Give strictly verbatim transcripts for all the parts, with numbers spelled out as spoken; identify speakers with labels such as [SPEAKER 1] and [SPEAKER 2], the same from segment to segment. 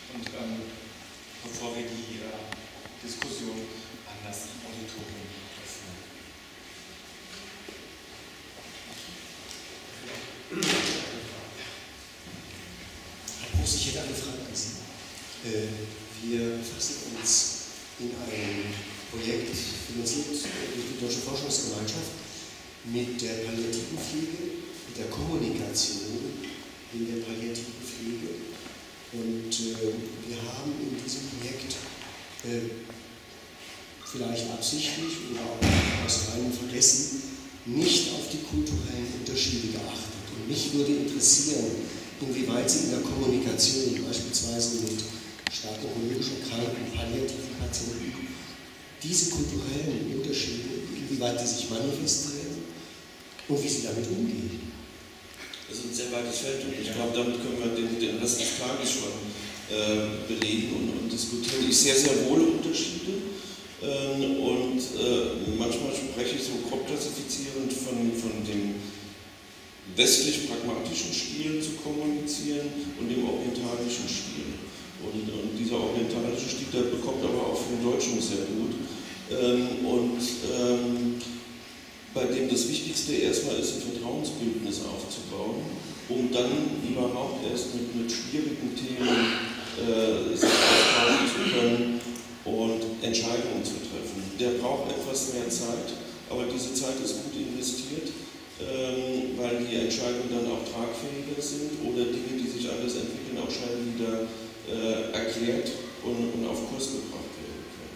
[SPEAKER 1] Und ähm, bevor wir die äh, Diskussion an das Auditorium öffnen.
[SPEAKER 2] Herr Groß, ich hätte eine Frage an Sie. Wir befassen uns in einem Projekt, finanziert durch die Deutsche Forschungsgemeinschaft, mit der palliativen Pflege, mit der Kommunikation in der palliativen Pflege. Und äh, wir haben in diesem Projekt äh, vielleicht absichtlich oder auch aus reinem Vergessen nicht auf die kulturellen Unterschiede geachtet. Und mich würde interessieren, inwieweit Sie in der Kommunikation, beispielsweise mit stark onkologischen Kranken, palliativen Patienten, diese kulturellen Unterschiede, inwieweit die sich manifestieren und wie Sie damit umgehen.
[SPEAKER 3] Das ist ein sehr weites Feld und ich glaube, damit können wir den, den Rest des Tages schon äh, belegen und, und diskutieren. Ich sehe sehr wohl Unterschiede ähm, und äh, manchmal spreche ich so grob klassifizierend von, von dem westlich-pragmatischen Stil zu kommunizieren und dem orientalischen Stil. Und, und dieser orientalische Stil, der bekommt aber auch für den Deutschen sehr gut. Ähm, und ähm, bei dem das Wichtigste erstmal ist, ein Vertrauensbündnis aufzubauen, um dann überhaupt erst mit, mit schwierigen Themen äh, sich austauschen zu können und Entscheidungen zu treffen. Der braucht etwas mehr Zeit, aber diese Zeit ist gut investiert, ähm, weil die Entscheidungen dann auch tragfähiger sind oder Dinge, die sich anders entwickeln, auch schnell wieder äh, erklärt und, und auf Kurs gebracht werden können.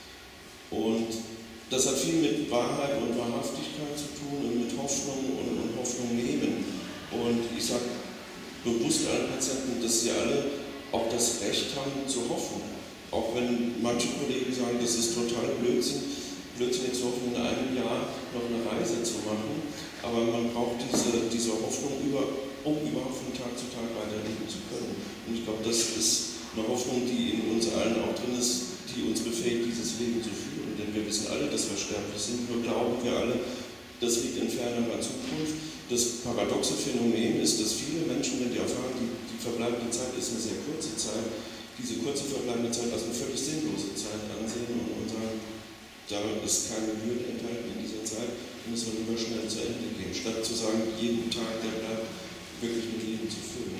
[SPEAKER 3] Und das hat viel mit Wahrheit und Wahrhaftigkeit zu tun und mit Hoffnung und, und Hoffnung nehmen. Und ich sage bewusst allen Patienten, dass sie alle auch das Recht haben zu hoffen. Auch wenn manche Kollegen sagen, das ist total Blödsinn, Blödsinn jetzt hoffen, in einem Jahr noch eine Reise zu machen. Aber man braucht diese, diese Hoffnung, über, um überhaupt von Tag zu Tag weiterleben zu können. Und ich glaube, das ist eine Hoffnung, die in uns allen auch drin ist, die uns befähigt, dieses Leben zu führen. Denn wir wissen alle, dass wir sterblich sind, nur glauben wir alle, das liegt in fernerer Zukunft. Das paradoxe Phänomen ist, dass viele Menschen, wenn die erfahren, die, die verbleibende Zeit ist eine sehr kurze Zeit, diese kurze verbleibende Zeit als eine völlig sinnlose Zeit ansehen und, und sagen, da ist keine Würde enthalten in dieser Zeit, müssen wir lieber schnell zu Ende gehen, statt zu sagen, jeden Tag, der bleibt, wirklich mit Leben zu füllen.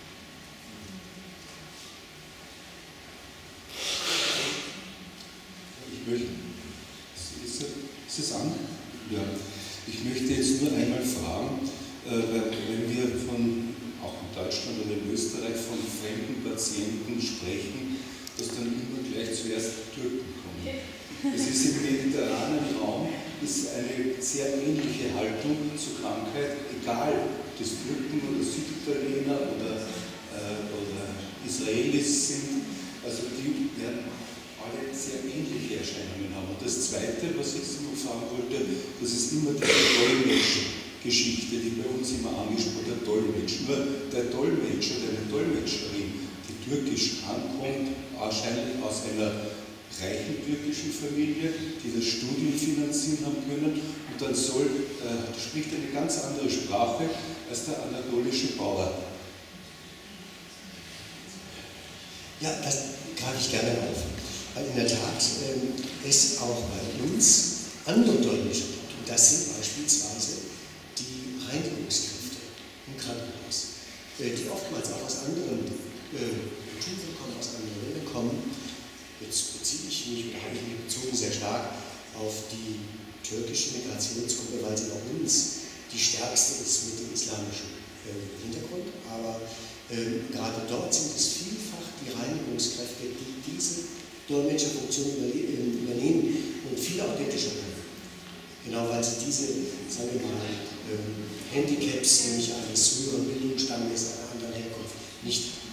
[SPEAKER 4] Ich möchte, ist, ist es an? Ja. Ich möchte jetzt nur einmal fragen, äh, wenn wir von, auch in Deutschland oder in Österreich, von fremden Patienten sprechen, dass dann immer gleich zuerst Türken kommen. Es ist im mediterranen Raum ist eine sehr ähnliche Haltung zur Krankheit, egal ob das Türken oder Süditaliener oder, äh, oder Israelis sind, also die werden alle sehr ähnliche Erscheinungen haben. Und das Zweite, was ich noch fragen wollte, das ist immer die Dolmetsch-Geschichte, die bei uns immer angesprochen wird, der Dolmetsch. Nur der Dolmetscher oder eine Dolmetscherin, die türkisch ankommt, wahrscheinlich aus einer reichen türkischen Familie, die das Studium finanzieren haben können, und dann soll, äh, spricht eine ganz andere Sprache als der anatolische Bauer.
[SPEAKER 2] Ja, das greife ich gerne auf. Weil in der Tat ähm, es auch bei uns andere Dolmetscher gibt. Und das sind beispielsweise die Reinigungskräfte im Krankenhaus, äh, die oftmals auch aus anderen äh, Kulturen kommen, aus anderen Ländern kommen. Jetzt beziehe ich mich, oder habe ich mich bezogen sehr stark auf die türkische Migrationsgruppe, weil sie bei uns die stärkste ist mit dem islamischen äh, Hintergrund. Aber äh, gerade dort sind es vielfach die Reinigungskräfte, die diese Dolmetscherfunktion übernehmen und viel authentischer können. Genau, weil sie diese, sagen wir mal, ähm, Handicaps, nämlich eines höheren Bildungsstandes, einer anderen Herkunft, nicht haben.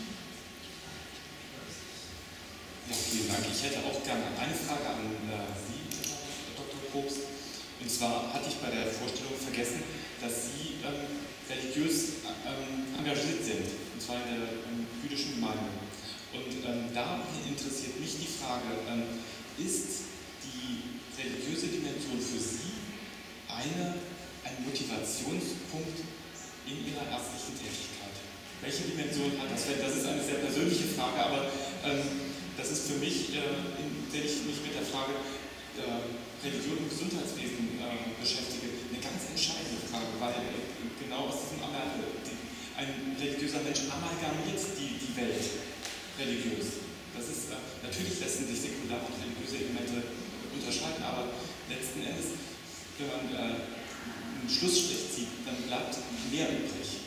[SPEAKER 1] Ja, vielen Dank. Ich hätte auch gerne eine Frage an äh, Sie, Herr Doktor Probst. Und zwar hatte ich bei der Vorstellung vergessen, dass Sie ähm, religiös ähm, engagiert sind, und zwar in der ähm, jüdischen Gemeinde. Und ähm, da interessiert mich die Frage, ähm, ist die religiöse Dimension für Sie eine, ein Motivationspunkt in Ihrer ärztlichen Tätigkeit? Welche Dimension hat das? Das ist eine sehr persönliche Frage, aber ähm, das ist für mich, äh, in, wenn ich mich mit der Frage äh, Religion und Gesundheitswesen äh, beschäftige, eine ganz entscheidende Frage, weil äh, genau aus diesem Amal die, ein religiöser Mensch amalgamiert die, die Welt religiös. Das ist, äh, natürlich lassen sich säkular und religiöse Elemente unterscheiden, aber letzten Endes, wenn man äh, einen Schlussstrich zieht, dann bleibt mehr übrig.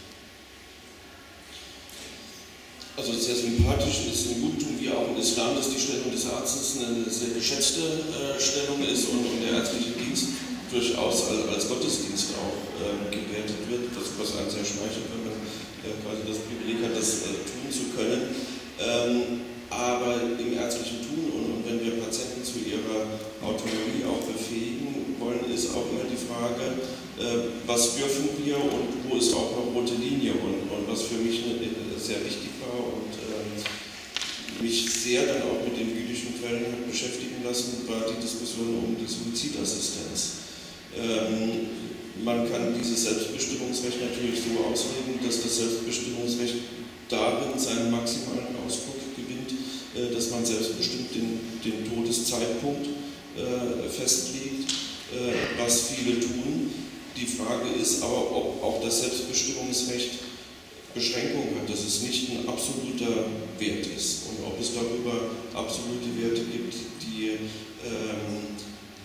[SPEAKER 3] Also sehr sympathisch ist im Judentum wie auch im Islam, dass die Stellung des Arztes eine sehr geschätzte äh, Stellung ist und, und der ärztliche Dienst durchaus als, als Gottesdienst auch äh, gewertet wird, das, was einem sehr schmeichelt, wenn man äh, quasi das Privileg hat, das äh, tun zu können. Ähm, aber im ärztlichen Tun und, und wenn wir Patienten zu ihrer Autonomie auch befähigen wollen, ist auch immer die Frage, äh, was dürfen wir und wo ist auch eine rote Linie und, und was für mich eine, sehr wichtig war und äh, mich sehr dann auch mit den jüdischen Quellen hat beschäftigen lassen, war die Diskussion um die Suizidassistenz. Ähm, man kann dieses Selbstbestimmungsrecht natürlich so auslegen, dass das Selbstbestimmungsrecht darin seinen maximalen Ausdruck gewinnt, äh, dass man selbstbestimmt den, den Todeszeitpunkt äh, festlegt, äh, was viele tun. Die Frage ist aber, ob auch das Selbstbestimmungsrecht Beschränkung hat, dass es nicht ein absoluter Wert ist und ob es darüber absolute Werte gibt, die ähm,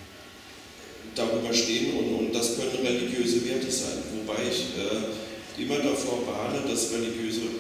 [SPEAKER 3] darüber stehen und, und das können religiöse Werte sein, wobei ich äh, immer davor warne, dass religiöse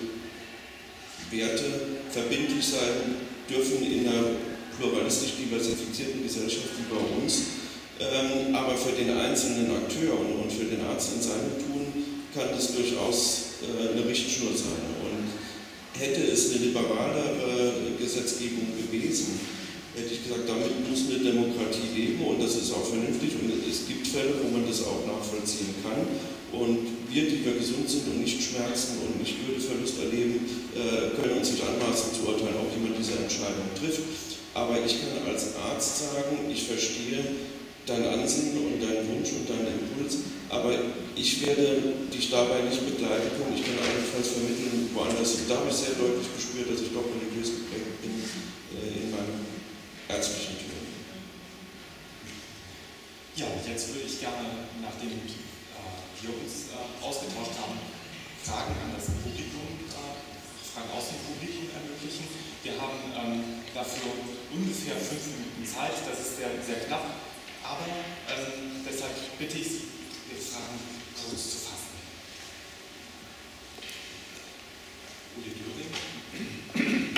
[SPEAKER 3] Werte verbindlich sein dürfen in einer pluralistisch diversifizierten Gesellschaft wie bei uns, ähm, aber für den einzelnen Akteur und, und für den Arzt in seinem Tun kann das durchaus eine Richtschnur sein. Und hätte es eine liberalere Gesetzgebung gewesen, hätte ich gesagt, damit muss eine Demokratie leben und das ist auch vernünftig und es gibt Fälle, wo man das auch nachvollziehen kann. Und wir, die wir gesund sind und nicht Schmerzen und nicht Würdeverlust erleben, können uns nicht anmaßen zu urteilen, ob jemand diese Entscheidung trifft. Aber ich kann als Arzt sagen, ich verstehe dein Ansinnen und deinen Wunsch und deinen Impuls, aber ich werde dich dabei nicht begleiten können. Ich kann allenfalls vermitteln woanders. Da habe ich sehr deutlich gespürt, dass ich doch religiös geprägt bin äh, in meinem ärztlichen Tun.
[SPEAKER 1] Ja, jetzt würde ich gerne, nachdem äh, wir uns äh, ausgetauscht haben, Fragen an das Publikum, äh, Fragen aus dem Publikum ermöglichen. Wir haben ähm, dafür ungefähr fünf Minuten Zeit, das ist sehr, sehr knapp. Aber ähm, deshalb bitte ich Sie, Ihre Fragen kurz zu fassen. Uli Döring.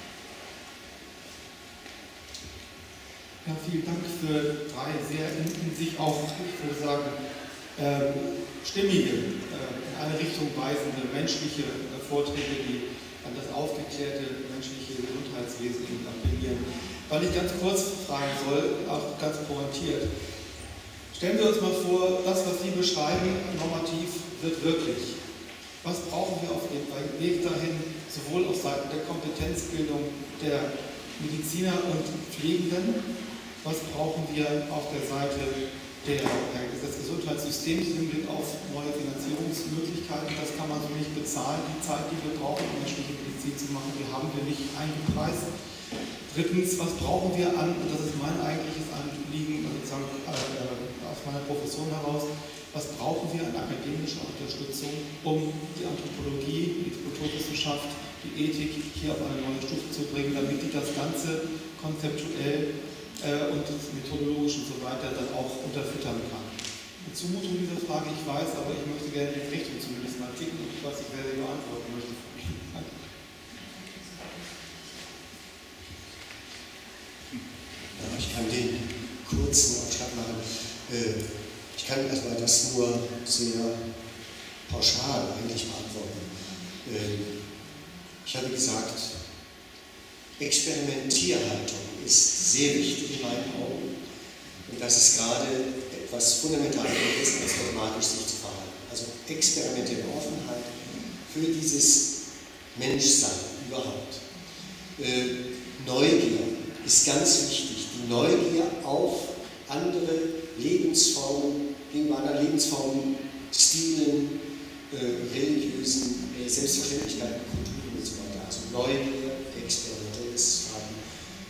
[SPEAKER 5] Ja, vielen Dank für drei sehr in, in sich auch, ich würde sagen, ähm, stimmige, äh, in eine Richtung weisende menschliche äh, Vorträge, die an das aufgeklärte menschliche Gesundheitswesen appellieren. Weil ich ganz kurz fragen soll, auch ganz pointiert. Stellen wir uns mal vor, das, was Sie beschreiben, normativ, wird wirklich. Was brauchen wir auf dem Weg dahin, sowohl auf Seiten der Kompetenzbildung der Mediziner und Pflegenden, was brauchen wir auf der Seite der, des Gesundheitssystems im Hinblick auf neue Finanzierungsmöglichkeiten? Das kann man so nicht bezahlen, die Zeit, die wir brauchen, um menschliche Medizin zu machen, die haben wir nicht eingepreist. Drittens, was brauchen wir an, und das ist mein eigentliches Anliegen, sozusagen äh, aus meiner Profession heraus, was brauchen wir an akademischer Unterstützung, um die Anthropologie, die Kulturwissenschaft, die Ethik hier auf eine neue Stufe zu bringen, damit die das Ganze konzeptuell äh, und methodologisch und so weiter dann auch unterfüttern kann. Eine Zumutung dieser Frage, ich weiß, aber ich möchte gerne in die Richtung zumindest mal ticken und was ich werde beantworten möchte. Danke.
[SPEAKER 2] Ich kann den kurzen Aufschlag machen. Ich kann erstmal das nur sehr pauschal eigentlich beantworten. Ich habe gesagt, Experimentierhaltung ist sehr wichtig in meinen Augen. Und das ist gerade etwas fundamental ist, als dogmatisch sich zu verhalten. Also experimentelle Offenheit für dieses Menschsein überhaupt. Neugier ist ganz wichtig. Die Neugier auf andere Lebensformen, gegenüber anderen Lebensformen, Stilen, äh, religiösen äh, Selbstverständlichkeiten, Kulturen und so weiter. Also Neugier, experimentelles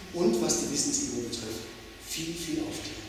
[SPEAKER 2] und was die Wissensebene betrifft, viel, viel Aufklärung.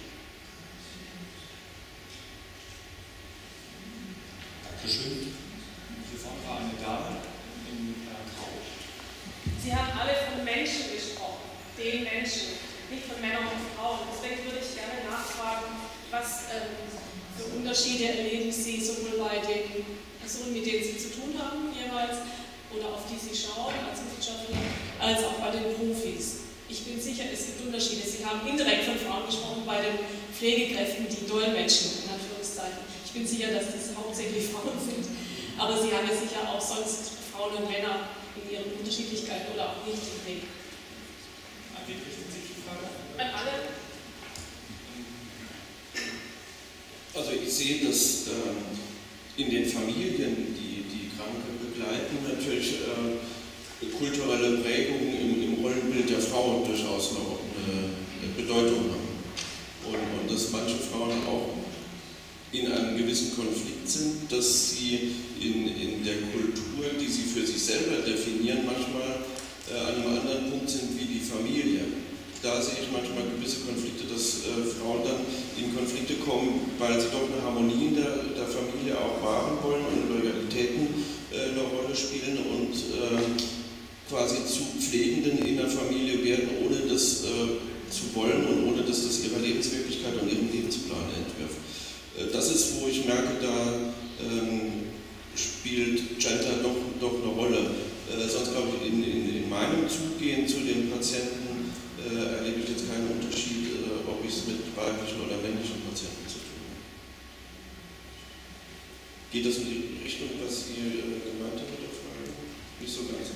[SPEAKER 1] Dankeschön. Hier vorne war eine Dame in äh, Grau.
[SPEAKER 6] Sie haben alle von Menschen gesprochen, den Menschen, nicht von Männern und Frauen. Deswegen würde ich gerne nachfragen, was ähm, für Unterschiede erleben Sie sowohl bei den Personen, mit denen Sie zu tun haben jeweils, oder auf die Sie schauen als Wissenschaftler, als auch bei den Profis. Ich bin sicher, es gibt Unterschiede. Sie haben indirekt von Frauen gesprochen, bei den Pflegekräften, die Dolmetschen, in Anführungszeichen. Ich bin sicher, dass das hauptsächlich Frauen sind, aber Sie haben ja sicher auch sonst Frauen und Männer in ihren Unterschiedlichkeiten oder auch nicht im Weg.
[SPEAKER 1] An wen richtet sich die Frage?
[SPEAKER 6] An alle.
[SPEAKER 3] Also ich sehe, dass ähm, in den Familien, die die Kranke begleiten, natürlich äh, kulturelle Prägungen im, im Rollenbild der Frau durchaus noch eine, eine Bedeutung haben. Und, und dass manche Frauen auch in einem gewissen Konflikt sind, dass sie in, in der Kultur, die sie für sich selber definieren, manchmal äh, an einem anderen Punkt sind wie die Familie. Da sehe ich manchmal gewisse Konflikte, dass äh, Frauen dann in Konflikte kommen, weil sie doch eine Harmonie in der, der Familie auch wahren wollen und Loyalitäten äh, eine Rolle spielen und äh, quasi zu Pflegenden in der Familie werden, ohne das äh, zu wollen und ohne dass das ihrer Lebenswirklichkeit und ihrem Lebensplan entwirft. Das ist, wo ich merke, da ähm, spielt Gender doch, doch eine Rolle. Äh, sonst glaube ich, in, in, in meinem Zugehen zu den Patienten äh, erlebe ich jetzt keinen Unterschied, äh, ob ich es mit weiblichen oder männlichen Patienten zu tun habe. Geht das in die Richtung, was Sie äh, gemeint haben mit der Frage? Nicht so ganz.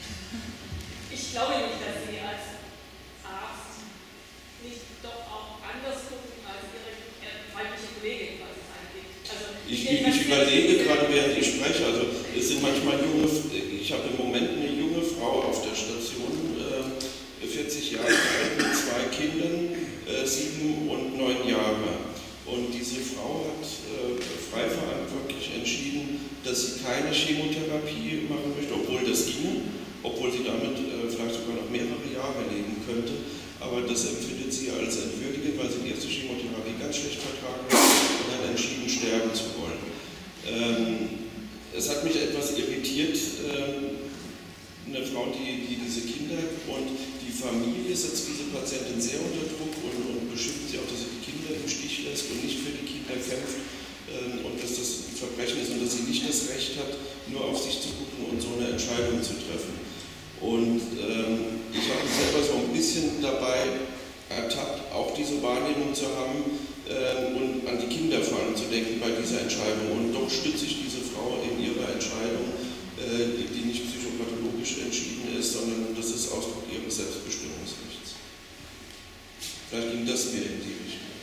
[SPEAKER 6] Ich glaube nicht, dass Sie als Arzt nicht doch auch anders gucken als Ihre weibliche Kollegin, was es angeht. Also,
[SPEAKER 3] ich, ich, ich überlege gerade, während ich spreche, also es sind manchmal junge, ich habe im Moment eine junge Frau auf der Station, äh, vierzig Jahre alt mit zwei Kindern, äh, sieben und neun Jahre. Und diese Frau hat äh, frei verantwortlich entschieden, dass sie keine Chemotherapie machen möchte, obwohl das ginge, obwohl sie damit äh, vielleicht sogar noch mehrere Jahre leben könnte. Aber das empfindet sie als entwürdigend, weil sie die erste Chemotherapie ganz schlecht vertragen hat und hat entschieden, sterben zu wollen. Ähm, es hat mich etwas irritiert, ähm, eine Frau, die, die diese Kinder und die Familie setzt diese Patientin sehr unter Druck und, und beschimpft sie auch, dass sie die Kinder im Stich lässt und nicht für die Kinder kämpft ähm, und dass das ein Verbrechen ist und dass sie nicht das Recht hat, nur auf sich zu gucken und so eine Entscheidung zu treffen. Und ähm, ich habe mich selber so ein bisschen dabei ertappt, auch diese Wahrnehmung zu haben ähm, und an die Kinder vor allem zu denken bei dieser Entscheidung. Und doch stütze ich diese Frau in ihrer Entscheidung, äh, die, die nicht psychopathologisch entschieden ist, sondern das ist Ausdruck ihres Selbstbestimmungsrechts. Vielleicht ging das mir in die Richtung.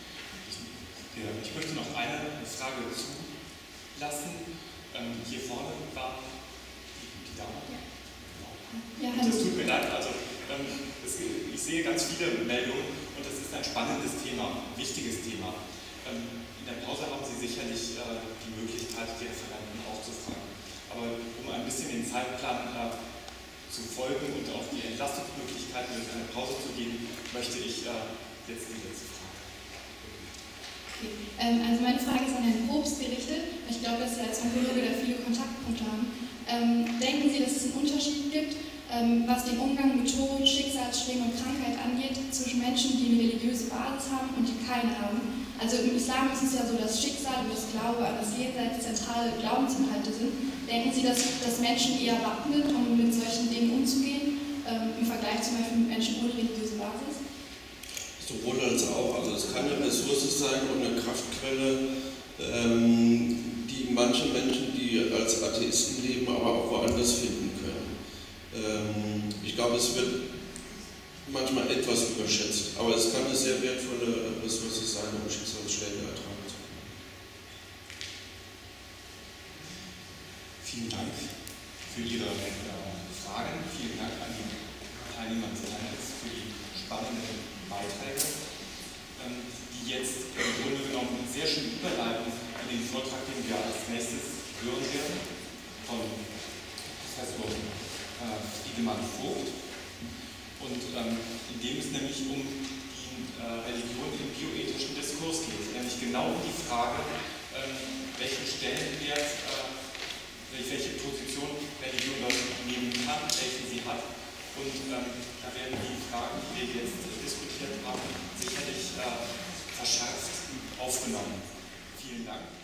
[SPEAKER 1] Ja, ich möchte noch eine Frage zulassen. Ähm, hier vorne war die Dame.
[SPEAKER 7] Ja, hallo.
[SPEAKER 1] Das tut mir leid, also ähm, es, ich sehe ganz viele Meldungen und das ist ein spannendes Thema, ein wichtiges Thema. Ähm, in der Pause haben Sie sicherlich äh, die Möglichkeit, die Referenten auch zu fragen. Aber um ein bisschen den Zeitplan äh, zu folgen und auch die Entlastungsmöglichkeiten in eine Pause zu geben, möchte ich äh, jetzt die letzte Frage.
[SPEAKER 7] Okay. Ähm, also meine Frage ist an Herrn Probst gerichtet. Ich glaube, dass Sie als Onkologe da viele Kontaktpunkte haben. Ähm, denken Sie, dass es einen Unterschied gibt, ähm, was den Umgang mit Tod, Schicksalsschlägen und Krankheit angeht, zwischen Menschen, die eine religiöse Basis haben und die keine haben? Also im Islam ist es ja so, dass Schicksal und das Glaube an das Jenseits zentrale Glaubensinhalte sind. Denken Sie, dass, dass Menschen eher wappnen, um mit solchen Dingen umzugehen, ähm, im Vergleich zum Beispiel mit Menschen ohne religiöse Basis?
[SPEAKER 3] Sowohl als auch. Also es kann eine Ressource sein und eine Kraftquelle, ähm, die manche Menschen, die als Atheisten leben, aber auch woanders finden können. Ähm, ich glaube, es wird manchmal etwas überschätzt, aber es kann eine sehr wertvolle Ressource sein, um Schicksalsschläge ertragen zu können.
[SPEAKER 1] Vielen Dank für Ihre äh, Fragen, vielen Dank an die Teilnehmer des Panels für die spannenden Beiträge, ähm, die jetzt im Grunde genommen sehr schön überleiten in den Vortrag, den wir als nächstes hören werden, von Professor äh, Friedemann Vogt. Und ähm, in dem es nämlich um die äh, Religion im bioethischen Diskurs geht, nämlich genau die Frage, ähm, welchen Stellenwert, äh, welche Position Religion dort nehmen kann, welche sie hat. Und ähm, da werden die Fragen, die wir jetzt diskutiert haben, sicherlich äh, verschärft aufgenommen. Vielen Dank.